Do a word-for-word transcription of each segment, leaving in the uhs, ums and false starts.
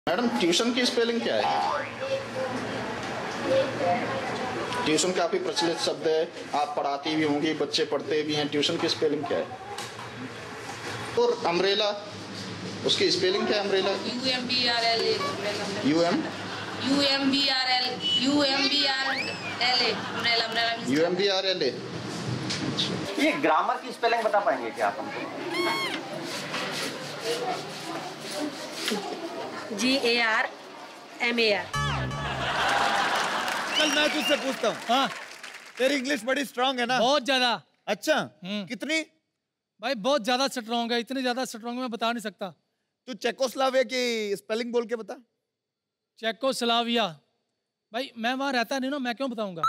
Madam tuition की spelling क्या है? ट्यूशन काफी प्रचलित शब्द है, आप पढ़ाती भी होंगी, बच्चे पढ़ते भी हैं। ट्यूशन की स्पेलिंग क्या है? और अम्ब्रेला, उसकी स्पेलिंग क्या है? Umbrella U M B R L A. U M U M B R L U M B R L A umbrella umbrella U M B R L A. ये grammar की spelling बता पाएंगे क्या आप हमको? G A R M A R. चल मैं तुझसे पूछता हूँ, हाँ तेरी इंग्लिश बड़ी स्ट्रांग है ना? बहुत ज्यादा। अच्छा, कितनी? भाई बहुत ज्यादा स्ट्रांग है, इतनी ज्यादा स्ट्रांग मैं बता नहीं सकता। तू चेकोस्लोवाकिया की स्पेलिंग बोल के बता। चेकोस्लोवाकिया? भाई मैं वहां रहता नहीं ना, मैं क्यों बताऊंगा?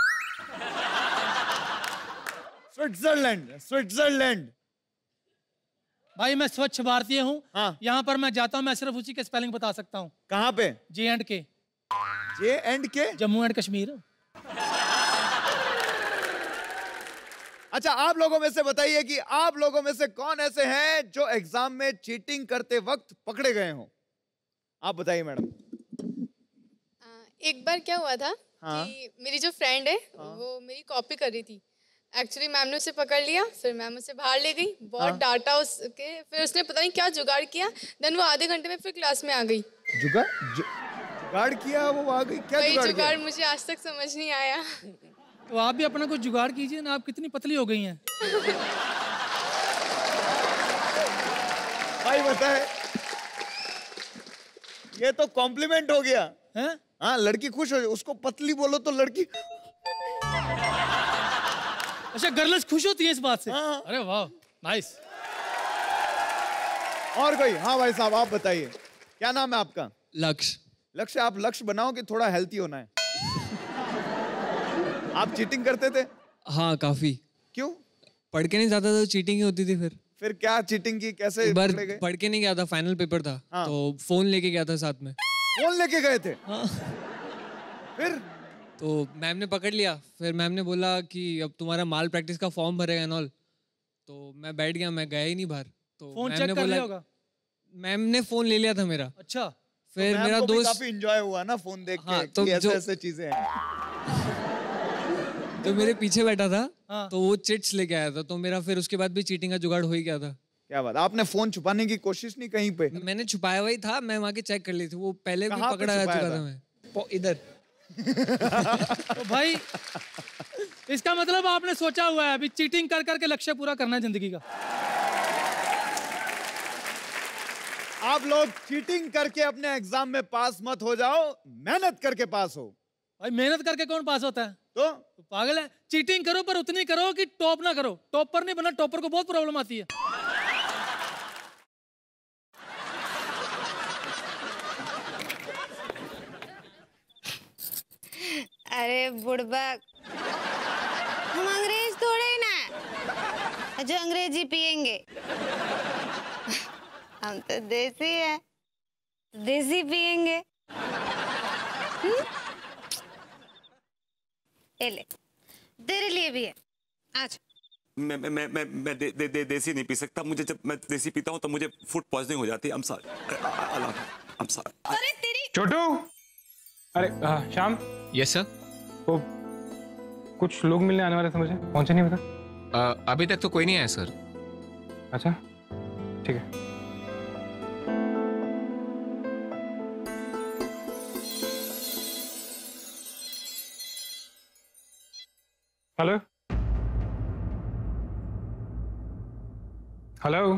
Switzerland, Switzerland. भाई मैं स्वच्छ भारतीय हूँ, हाँ। यहाँ पर मैं जाता हूँ, मैं सिर्फ उसी के स्पेलिंग बता सकता हूँ। कहाँ पे? जे एंड के। J and K? Jammu and Kashmir. अच्छा, आप लोगों में से बताइए कि आप लोगों में से कौन ऐसे हैं जो एग्जाम में चीटिंग करते वक्त पकड़े गए हों? आप बताइए मैडम। एक बार क्या हुआ था, हाँ? कि मेरी जो फ्रेंड है, हाँ? वो मेरी कॉपी कर रही थी। एक्चुअली मैम ने उसे पकड़ लिया, फिर मैम उसे बाहर ले गई, बहुत हाँ? डांटा उसके, फिर उसने पता नहीं क्या जुगाड़ किया, देन वो आधे घंटे में फिर क्लास में आ गई। जुगाड़ जु, जुगाड़ किया वो आ गई? क्या जुगाड़, जुगाड़ मुझे आज तक समझ नहीं आया। तो आप भी अपना कुछ जुगाड़ कीजिए ना, आप कितनी पतली हो गई हैं। भाई बताए, ये तो कॉम्प्लीमेंट हो गया है? हाँ, लड़की खुश हो, उसको पतली बोलो तो लड़की। अच्छा, गर्ल्स खुश होती है इस बात से? हाँ। अरे वाह, नाइस। और कोई? हाँ भाई साहब, आप बताइए, क्या नाम है आपका? लक्ष्य। लक्ष्य, आप लक्ष्य बनाओ कि थोड़ा हेल्थी होना है। आप चीटिंग करते थे? हाँ काफी। क्यों? पढ़ के नहीं जाता था तो चीटिंग ही होती थी। फिर फिर क्या चीटिंग की? कैसे? एक बार पढ़ के नहीं गया था, फाइनल पेपर था। हाँ। तो फोन लेके गया था साथ में। फोन लेके गए थे? हाँ। फिर तो मैम ने पकड़ लिया, फिर मैम ने बोला कि अब तुम्हारा माल प्रैक्टिस का फॉर्म भरेगा नॉल। तो मैं बैठ गया, मैं गया ही नहीं बाहर। तो फोन चेक कर लिया होगा। मैम ने फोन ले लिया था मेरा। अच्छा। फिर तो मेरा को दोस्त काफी एंजॉय हुआ ना फोन देख हाँ, के, तो कि ऐसे जो... ऐसे चीजें हैं। तो मेरे पीछे बैठा था। हाँ। तो वो चिट्स लेके आया था, तो मेरा फिर उसके बाद भी चीटिंग का जुगाड़ हो ही गया था। क्या बात, आपने फोन छुपाने की कोशिश नहीं कहीं पे? मैंने छुपाया हुआ ही था, मैं वहाँ के चेक कर ली थी, वो पहले भी पकड़ा जा चुका था मैं इधर। तो भाई इसका मतलब आपने सोचा हुआ है अभी चीटिंग कर करके लक्ष्य पूरा करना है जिंदगी का। आप लोग चीटिंग करके अपने एग्जाम में पास मत हो जाओ, मेहनत करके पास हो। भाई मेहनत करके कौन पास होता है? तो, तो पागल है। चीटिंग करो पर उतनी करो कि टॉप ना करो। टॉपर नहीं बना, टॉपर को बहुत प्रॉब्लम आती है। अरे बुड़बक, हम अंग्रेज थोड़े ही ना जो अंग्रेजी पियेंगे। हम तो देसी है, देसी पियेंगे। ये ले, तेरे लिए भी है, आज। मैं मैं मैं मैं, मैं दे, दे, दे, देसी नहीं पी सकता। मुझे जब मैं देसी पीता हूँ तो मुझे फूड पॉइजनिंग हो जाती है। I'm sorry, I'm sorry। अरे तेरी छोटू, अरे आ, श्याम। Yes sir. वो कुछ लोग मिलने आने वाले थे, मुझे पहुंचे नहीं बता। आ, अभी तक तो कोई नहीं आया सर। अच्छा ठीक है। Hello hello.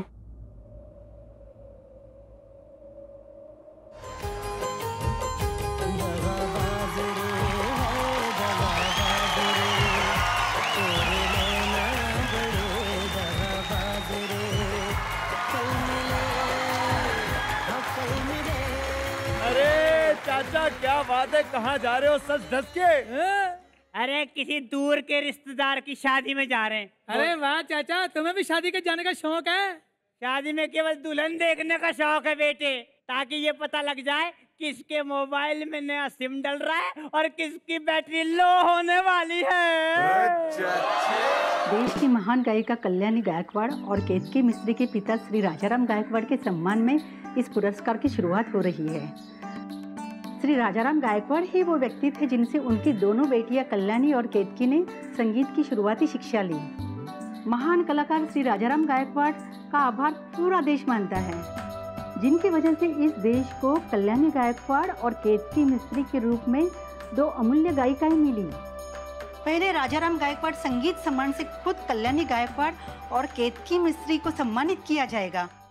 चाचा क्या बात है, कहाँ जा रहे हो सच धस के? अरे किसी दूर के रिश्तेदार की शादी में जा रहे हैं। अरे वाह चाचा, तुम्हें भी शादी के जाने का शौक है? शादी में केवल दुल्हन देखने का शौक है बेटे, ताकि ये पता लग जाए किसके मोबाइल में नया सिम डल रहा है और किसकी बैटरी लो होने वाली है। देश की महान गायिका कल्याणी गायकवाड़ और केतकी मिस्त्री के पिता श्री राजाराम गायकवाड़ के सम्मान में इस पुरस्कार की शुरुआत हो रही है। श्री राजाराम गायकवाड़ ही वो व्यक्ति थे जिनसे उनकी दोनों बेटियां कल्याणी और केतकी ने संगीत की शुरुआती शिक्षा ली। महान कलाकार श्री राजाराम गायकवाड़ का आभार पूरा देश मानता है, जिनकी वजह से इस देश को कल्याणी गायकवाड़ और केतकी मिस्त्री के रूप में दो अमूल्य गायिकाएं मिली। पहले राजाराम गायकवाड़ संगीत सम्मान से खुद कल्याणी गायकवाड़ और केतकी मिस्त्री को सम्मानित किया जाएगा।